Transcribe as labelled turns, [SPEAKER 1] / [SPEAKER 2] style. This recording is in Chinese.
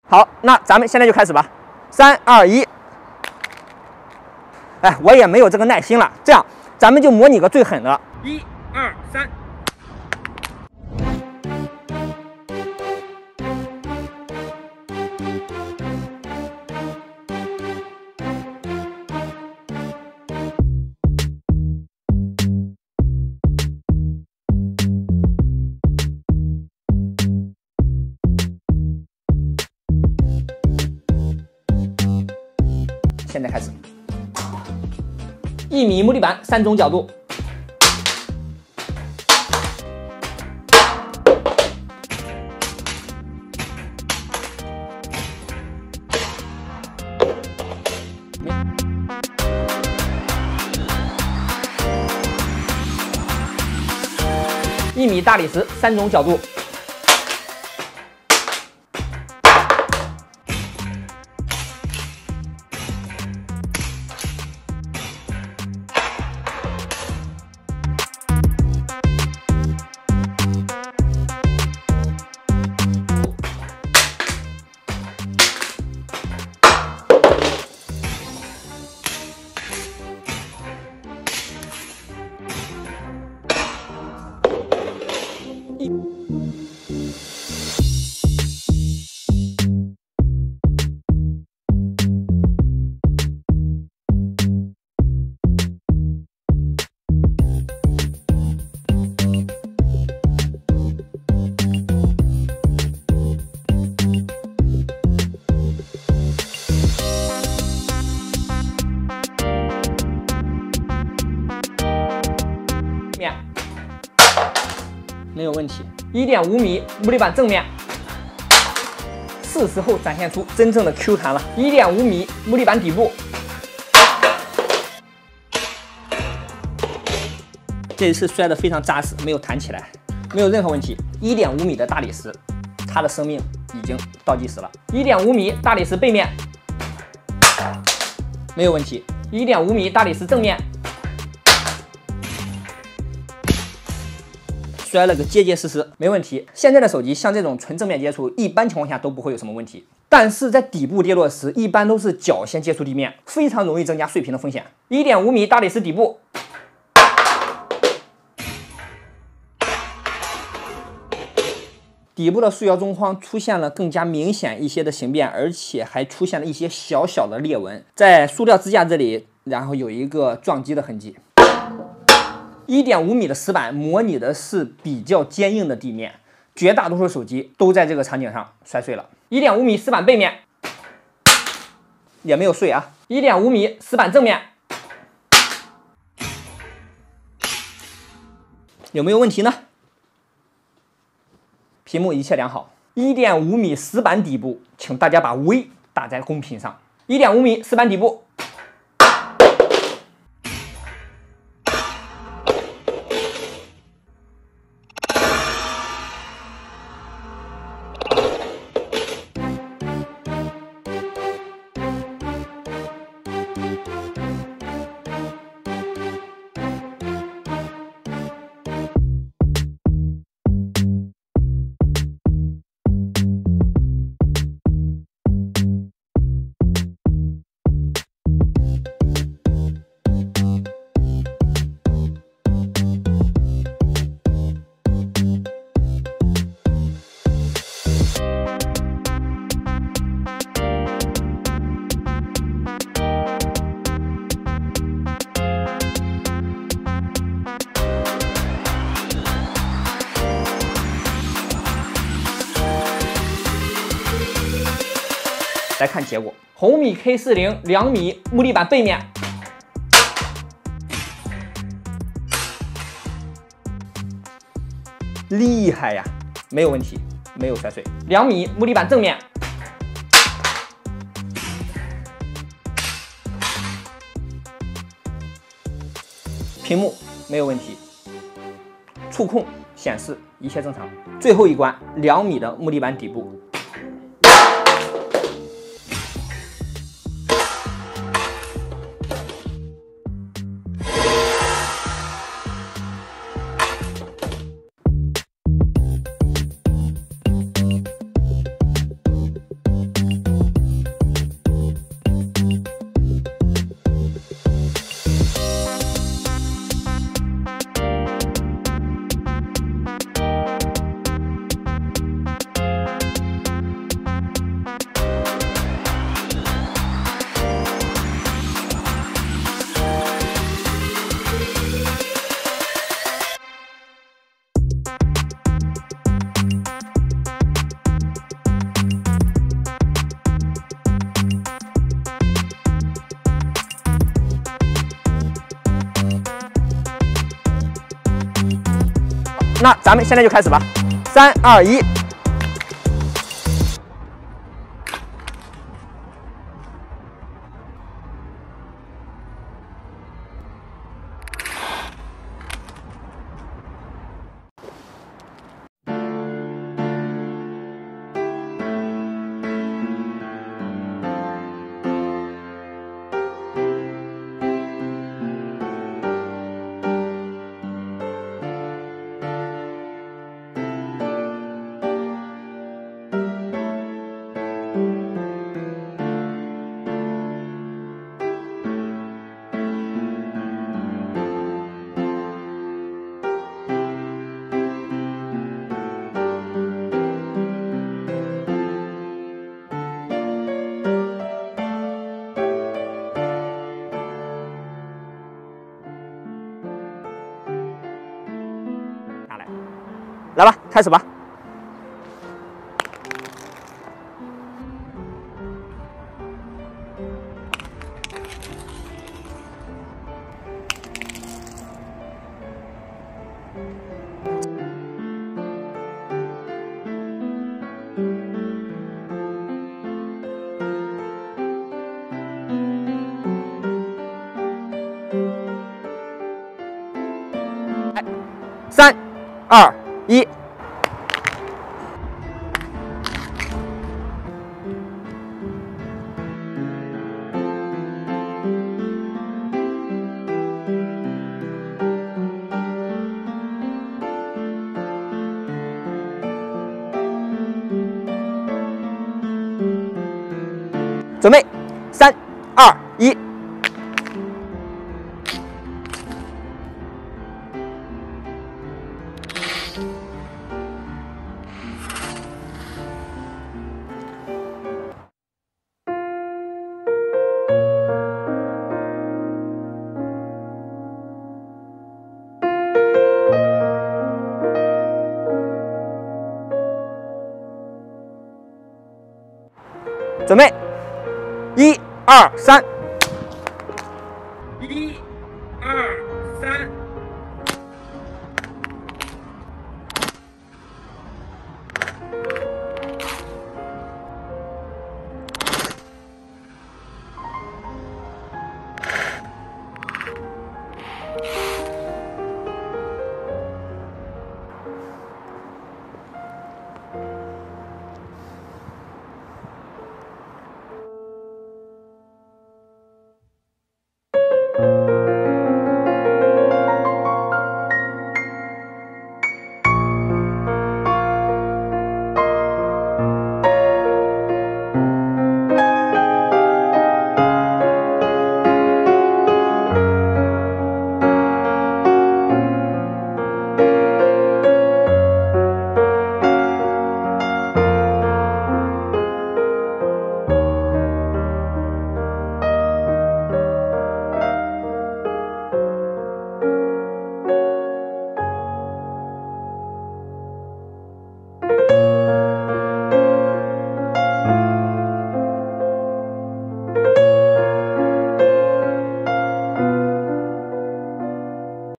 [SPEAKER 1] 好，那咱们现在就开始吧。3、2、1。哎，我也没有这个耐心了。这样，咱们就模拟个最狠的。1、2、3。现在开始，1米目力板3种角度，1米大理石3种角度。面没有问题。1.5米目力板正面，是时候展现出真正的 Q 弹了。1.5米目力板底部，这一次摔得非常扎实，没有弹起来，没有任何问题。1.5米的大理石，它的生命已经倒计时了。1.5米大理石背面，没有问题。1.5米大理石正面。摔了个结结实实，没问题。现在的手机像这种纯正面接触，一般情况下都不会有什么问题。但是在底部跌落时，一般都是脚先接触地面，非常容易增加碎屏的风险。1.5米大理石底部，底部的塑胶中框出现了更加明显一些的形变，而且还出现了一些小小的裂纹，在塑料支架这里，然后有一个撞击的痕迹。1.5米的石板模拟的是比较坚硬的地面，绝大多数手机都在这个场景上摔碎了。1.5米石板背面也没有碎啊。1.5米石板正面有没有问题呢？屏幕一切良好。1.5米石板底部，请大家把 V 打在公屏上。1.5米石板底部。来看结果，红米 K40 2米目力板背面，厉害呀，没有问题，没有摔碎。2米目力板正面，屏幕没有问题，触控显示一切正常。最后一关，2米的目力板底部。 那咱们现在就开始吧。3、2、1。来吧，开始吧。3、2、1。准备，3、2、1。准备，1、2、3。